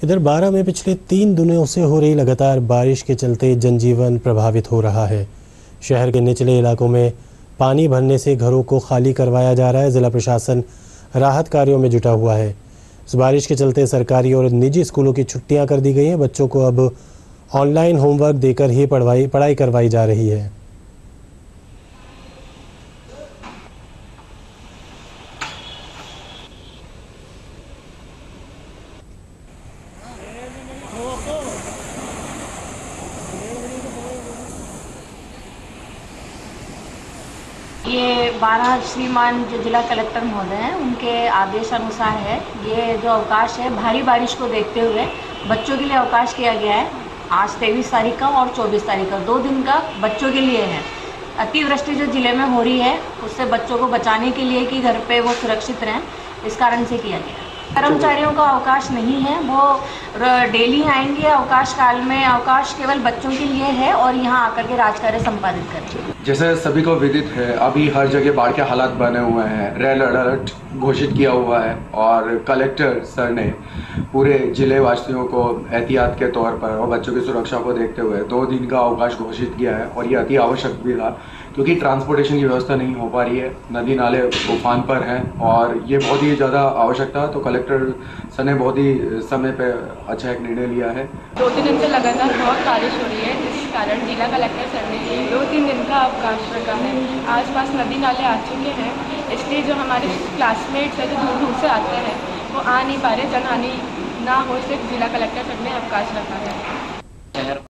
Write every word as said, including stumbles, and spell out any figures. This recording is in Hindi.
इधर बारह में पिछले तीन दिनों से हो रही लगातार बारिश के चलते जनजीवन प्रभावित हो रहा है। शहर के निचले इलाकों में पानी भरने से घरों को खाली करवाया जा रहा है। जिला प्रशासन राहत कार्यों में जुटा हुआ है। इस बारिश के चलते सरकारी और निजी स्कूलों की छुट्टियां कर दी गई हैं। बच्चों को अब ऑनलाइन होमवर्क देकर ही पढ़वाई पढ़ाई करवाई जा रही है। ये बारह श्रीमान जो जिला कलेक्टर महोदय हैं उनके आदेश अनुसार है। ये जो अवकाश है भारी बारिश को देखते हुए बच्चों के लिए अवकाश किया गया है। आज तेईस तारीख का और चौबीस तारीख का दो दिन का बच्चों के लिए है। अतिवृष्टि जो जिले में हो रही है उससे बच्चों को बचाने के लिए कि घर पे वो सुरक्षित रहें, इस कारण से किया गया है। कर्मचारियों का अवकाश नहीं है, वो डेली आएंगे। अवकाश काल में अवकाश केवल बच्चों के लिए है और यहाँ आकर के राजकार्य संपादित करेंगे। जैसे सभी को विदित है, अभी हर जगह बाढ़ के हालात बने हुए हैं। रेड अलर्ट घोषित किया हुआ है और कलेक्टर सर ने पूरे जिले वासियों को एहतियात के तौर पर और बच्चों की सुरक्षा को देखते हुए दो दिन का अवकाश घोषित किया है। और ये अति आवश्यक भी था क्योंकि ट्रांसपोर्टेशन की व्यवस्था नहीं हो पा रही है, नदी नाले उफान पर हैं और ये बहुत ही ज़्यादा आवश्यक था। तो कलेक्टर सर ने बहुत ही समय पे अच्छा एक निर्णय लिया है। दो तीन दिन से लगातार बहुत बारिश हो रही है, जिस कारण जिला कलेक्टर सर ने दो तीन दिन का अवकाश रखा है। आसपास नदी नाले आ चुके हैं, इसलिए जो हमारे क्लासमेट्स हैं जो दूर दूर से आते हैं वो आ नहीं पा रहे। जनहानि ना हो, सिर्फ जिला कलेक्टर सर ने अवकाश रखा है।